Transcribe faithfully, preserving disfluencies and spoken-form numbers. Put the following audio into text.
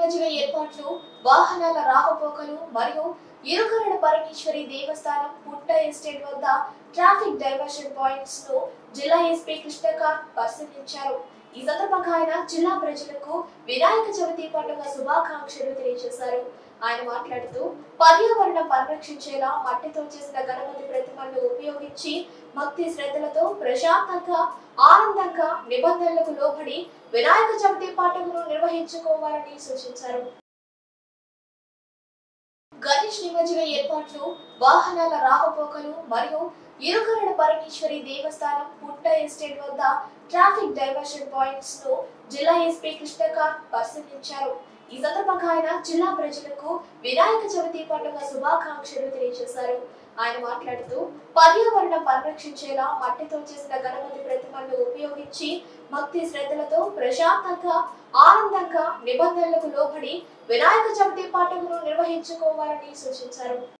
నిమజ్జన ఏర్పాట్లు, వాహనాల రాకపోకలు మరియు ఇరుకరణ పరమేశ్వరి దేవస్థానం పుట్ట ఎస్టేట్ వద్ద ట్రాఫిక్ డైవర్షన్ పాయింట్స్ ను జిల్లా ఎస్పీ కృష్ణకాంత్ పరిశీలించారు. ఈ సందర్భంగా ఆయన జిల్లా ప్రజలకు వినాయక చవితి పండుగ శుభాకాంక్షలు తెలియజేశారు. ఆయన మాట్లాడుతూ పర్యావరణం పరిరక్షించేలా మట్టితో చేసిన గణపతి ప్రతిమలను ఉపయోగించి భక్తి శ్రద్ధలతో ప్రశాంతంగా ఆనందంగా నిబంధనలకు లోబడి వినాయక చవితి పండుగను నిర్వహించుకోవాలని సూచించారు. గణేష్ నిమజ్జన ఏర్పాట్లు, వాహనాల రాకపోకలు మరియు ఇరుకరణ పరమేశ్వరి దేవస్థానం పుట్ట ఎస్టేట్ వద్ద ట్రాఫిక్ డైవర్షన్ పాయింట్స్ ను జిల్లా ఎస్పీ కృష్ణకాంత్ పరిశీలించారు. ఈ సందర్భంగా ఆయన జిల్లా ప్రజలకు వినాయక చవితి పండుగ శుభాకాంక్షలు తెలియజేశారు. ఆయన మాట్లాడుతూ పర్యావరణం పరిరక్షించేలా మట్టితో చేసిన గణపతి ప్రతిమలను ఉపయోగించి భక్తి శ్రద్ధలతో ప్రశాంతంగా ఆనందంగా నిబంధనలకు లోబడి వినాయక చవితి పండుగను నిర్వహించుకోవాలని సూచించారు.